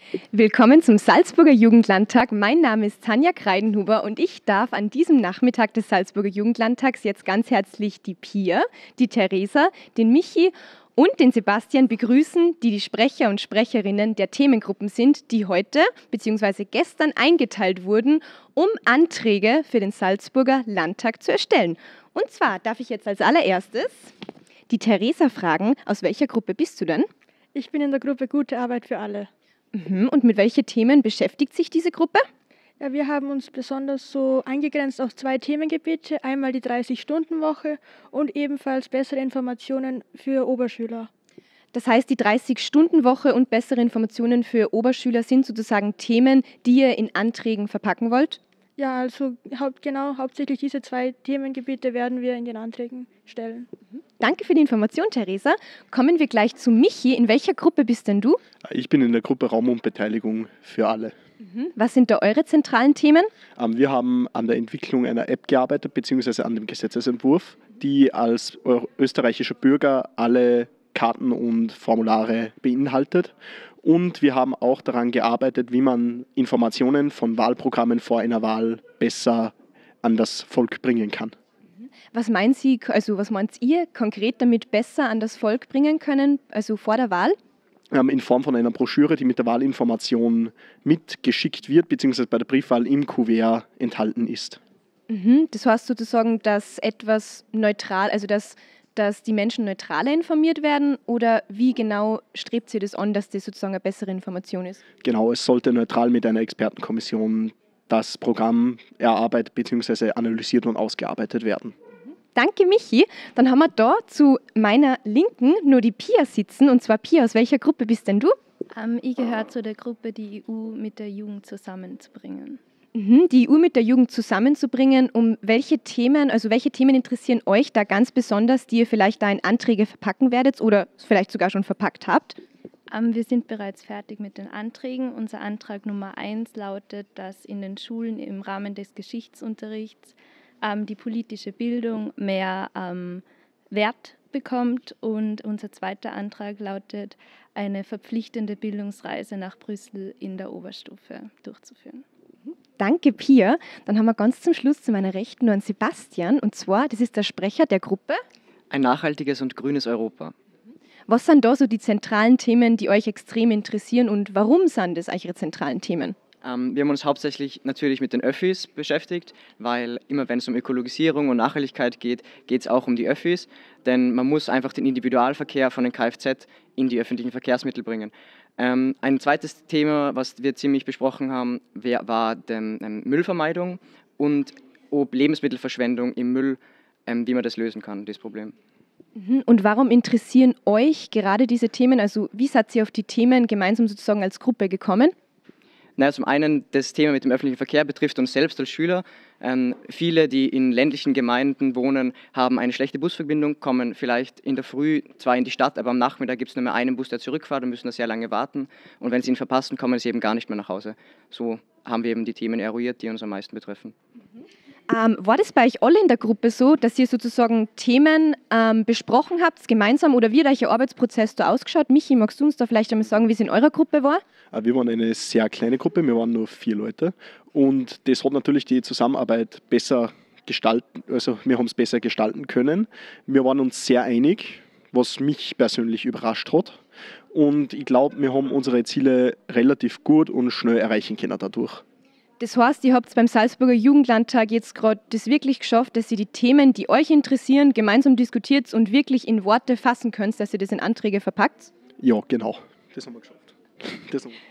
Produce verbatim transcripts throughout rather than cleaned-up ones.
Willkommen zum Salzburger Jugendlandtag. Mein Name ist Tanja Kreidenhuber und ich darf an diesem Nachmittag des Salzburger Jugendlandtags jetzt ganz herzlich die Pia, die Theresa, den Michi und den Sebastian begrüßen, die die Sprecher und Sprecherinnen der Themengruppen sind, die heute bzw. gestern eingeteilt wurden, um Anträge für den Salzburger Landtag zu erstellen. Und zwar darf ich jetzt als allererstes die Theresa fragen, aus welcher Gruppe bist du denn? Ich bin in der Gruppe Gute Arbeit für alle. Mhm. Und mit welchen Themen beschäftigt sich diese Gruppe? Ja, wir haben uns besonders so eingegrenzt auf zwei Themengebiete, einmal die dreißig-Stunden-Woche und ebenfalls bessere Informationen für Oberschüler. Das heißt, die dreißig-Stunden-Woche und bessere Informationen für Oberschüler sind sozusagen Themen, die ihr in Anträgen verpacken wollt? Ja, also haupt, genau, hauptsächlich diese zwei Themengebiete werden wir in den Anträgen stellen. Danke für die Information, Theresa. Kommen wir gleich zu Michi. In welcher Gruppe bist denn du? Ich bin in der Gruppe Raum und Beteiligung für alle. Was sind da eure zentralen Themen? Wir haben an der Entwicklung einer App gearbeitet, beziehungsweise an dem Gesetzesentwurf, die als österreichischer Bürger alle Karten und Formulare beinhaltet. Und wir haben auch daran gearbeitet, wie man Informationen von Wahlprogrammen vor einer Wahl besser an das Volk bringen kann. Was meint Sie, also was meint ihr konkret damit besser an das Volk bringen können, also vor der Wahl? In Form von einer Broschüre, die mit der Wahlinformation mitgeschickt wird, beziehungsweise bei der Briefwahl im Kuvert enthalten ist. Mhm. Das heißt sozusagen, dass etwas neutral, also dass, dass die Menschen neutraler informiert werden, oder wie genau strebt ihr das an, dass das sozusagen eine bessere Information ist? Genau, es sollte neutral mit einer Expertenkommission das Programm erarbeitet bzw. analysiert und ausgearbeitet werden. Danke, Michi. Dann haben wir da zu meiner Linken nur die Pia sitzen. Und zwar, Pia, aus welcher Gruppe bist denn du? Ähm, ich gehöre zu der Gruppe, die E U mit der Jugend zusammenzubringen. Mhm, die E U mit der Jugend zusammenzubringen. Um welche Themen, also welche Themen interessieren euch da ganz besonders, die ihr vielleicht da in Anträge verpacken werdet oder vielleicht sogar schon verpackt habt? Ähm, wir sind bereits fertig mit den Anträgen. Unser Antrag Nummer eins lautet, dass in den Schulen im Rahmen des Geschichtsunterrichts ähm, die politische Bildung mehr ähm, Wert bekommt. Und unser zweiter Antrag lautet, eine verpflichtende Bildungsreise nach Brüssel in der Oberstufe durchzuführen. Danke, Pia. Dann haben wir ganz zum Schluss zu meiner Rechten nur einen Sebastian. Und zwar, das ist der Sprecher der Gruppe. Ein nachhaltiges und grünes Europa. Was sind da so die zentralen Themen, die euch extrem interessieren, und warum sind das eure zentralen Themen? Ähm, wir haben uns hauptsächlich natürlich mit den Öffis beschäftigt, weil immer wenn es um Ökologisierung und Nachhaltigkeit geht, geht es auch um die Öffis, denn man muss einfach den Individualverkehr von den Kfz in die öffentlichen Verkehrsmittel bringen. Ähm, ein zweites Thema, was wir ziemlich besprochen haben, war die ähm, Müllvermeidung und ob Lebensmittelverschwendung im Müll, ähm, wie man das lösen kann, das Problem. Und warum interessieren euch gerade diese Themen? Also wie seid ihr auf die Themen gemeinsam sozusagen als Gruppe gekommen? Naja, zum einen, das Thema mit dem öffentlichen Verkehr betrifft uns selbst als Schüler. Ähm, viele, die in ländlichen Gemeinden wohnen, haben eine schlechte Busverbindung, kommen vielleicht in der Früh zwar in die Stadt, aber am Nachmittag gibt es nur mehr einen Bus, der zurückfährt, und müssen da sehr lange warten. Und wenn sie ihn verpassen, kommen sie eben gar nicht mehr nach Hause. So haben wir eben die Themen eruiert, die uns am meisten betreffen. Ähm, war das bei euch alle in der Gruppe so, dass ihr sozusagen Themen ähm, besprochen habt, gemeinsam, oder wie hat euch der Arbeitsprozess da ausgeschaut? Michi, magst du uns da vielleicht einmal sagen, wie es in eurer Gruppe war? Wir waren eine sehr kleine Gruppe, wir waren nur vier Leute, und das hat natürlich die Zusammenarbeit besser gestalten, also wir haben es besser gestalten können. Wir waren uns sehr einig, was mich persönlich überrascht hat, und ich glaube, wir haben unsere Ziele relativ gut und schnell erreichen können dadurch. Das heißt, ihr habt beim Salzburger Jugendlandtag jetzt gerade das wirklich geschafft, dass ihr die Themen, die euch interessieren, gemeinsam diskutiert und wirklich in Worte fassen könnt, dass ihr das in Anträge verpackt? Ja, genau. Das haben wir geschafft. Das haben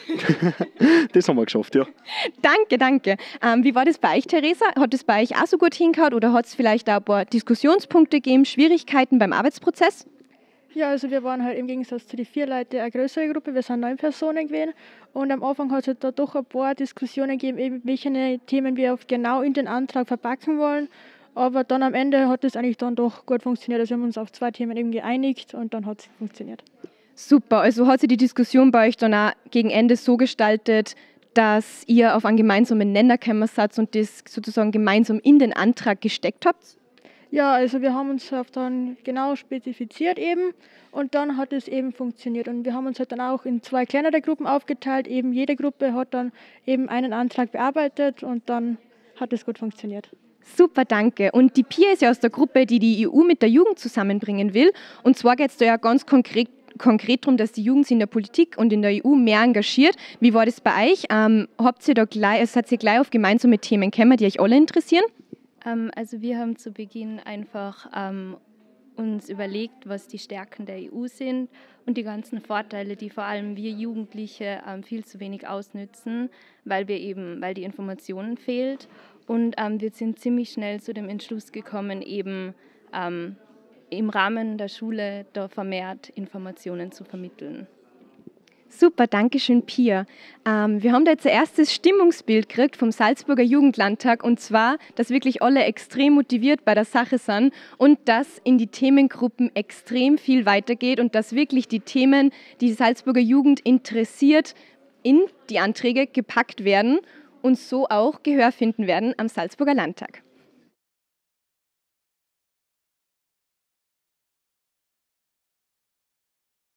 wir, das haben wir geschafft, ja. Danke, danke. Ähm, wie war das bei euch, Theresa? Hat das bei euch auch so gut hingehauen, oder hat es vielleicht auch ein paar Diskussionspunkte gegeben, Schwierigkeiten beim Arbeitsprozess? Ja, also wir waren halt im Gegensatz zu den vier Leuten eine größere Gruppe, wir sind neun Personen gewesen, und am Anfang hat es halt da doch ein paar Diskussionen gegeben, welche Themen wir genau in den Antrag verpacken wollen, aber dann am Ende hat es eigentlich dann doch gut funktioniert, also wir haben uns auf zwei Themen eben geeinigt und dann hat es funktioniert. Super, also hat sich die Diskussion bei euch dann auch gegen Ende so gestaltet, dass ihr auf einen gemeinsamen Nenner gekommen seid und das sozusagen gemeinsam in den Antrag gesteckt habt? Ja, also wir haben uns auf dann genau spezifiziert eben und dann hat es eben funktioniert. Und wir haben uns halt dann auch in zwei kleinere Gruppen aufgeteilt. Eben jede Gruppe hat dann eben einen Antrag bearbeitet und dann hat es gut funktioniert. Super, danke. Und die Pia ist ja aus der Gruppe, die die E U mit der Jugend zusammenbringen will. Und zwar geht es da ja ganz konkret, konkret darum, dass die Jugend sich in der Politik und in der E U mehr engagiert. Wie war das bei euch? Ähm, habt ihr da gleich, also seid ihr gleich auf gemeinsame Themen gekommen, die euch alle interessieren? Ähm, also wir haben zu Beginn einfach ähm, uns überlegt, was die Stärken der E U sind und die ganzen Vorteile, die vor allem wir Jugendliche ähm, viel zu wenig ausnützen, weil wir eben, weil die Informationen fehlt. Und ähm, wir sind ziemlich schnell zu dem Entschluss gekommen, eben ähm, im Rahmen der Schule da vermehrt Informationen zu vermitteln. Super, danke schön, Pia. Ähm, wir haben da jetzt ein erstes Stimmungsbild gekriegt vom Salzburger Jugendlandtag und zwar, dass wirklich alle extrem motiviert bei der Sache sind und dass in die Themengruppen extrem viel weitergeht und dass wirklich die Themen, die die Salzburger Jugend interessiert, in die Anträge gepackt werden und so auch Gehör finden werden am Salzburger Landtag.